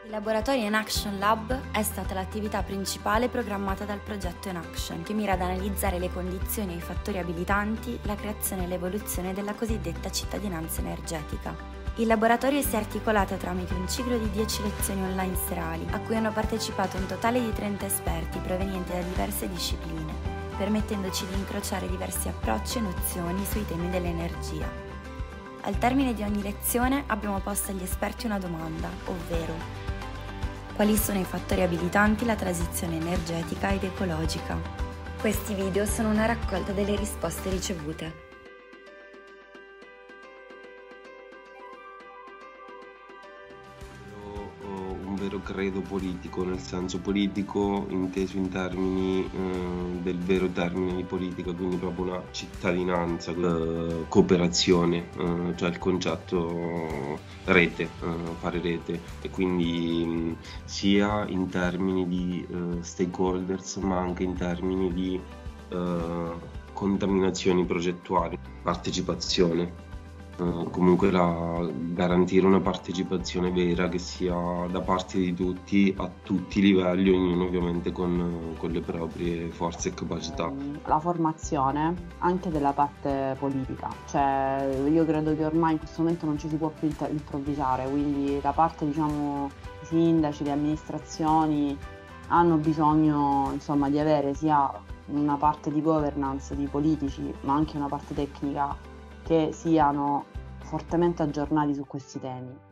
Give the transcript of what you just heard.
Il laboratorio Enaction Lab è stata l'attività principale programmata dal progetto Enaction, che mira ad analizzare le condizioni e i fattori abilitanti la creazione e l'evoluzione della cosiddetta cittadinanza energetica. Il laboratorio si è articolato tramite un ciclo di 10 lezioni online serali, a cui hanno partecipato un totale di 30 esperti provenienti da diverse discipline, permettendoci di incrociare diversi approcci e nozioni sui temi dell'energia. Al termine di ogni lezione abbiamo posto agli esperti una domanda, ovvero: quali sono i fattori abilitanti la transizione energetica ed ecologica? Questi video sono una raccolta delle risposte ricevute. Un vero credo politico, nel senso politico inteso in termini del vero termine di politica, quindi proprio una cittadinanza, cooperazione, cioè il concetto rete, fare rete, e quindi sia in termini di stakeholders ma anche in termini di contaminazioni progettuali, partecipazione. Comunque garantire una partecipazione vera che sia da parte di tutti, a tutti i livelli, ognuno ovviamente con le proprie forze e capacità. La formazione anche della parte politica, cioè io credo che ormai in questo momento non ci si può più improvvisare, quindi la parte, diciamo, i sindaci, le amministrazioni hanno bisogno, insomma, di avere sia una parte di governance di politici ma anche una parte tecnica che siano fortemente aggiornati su questi temi.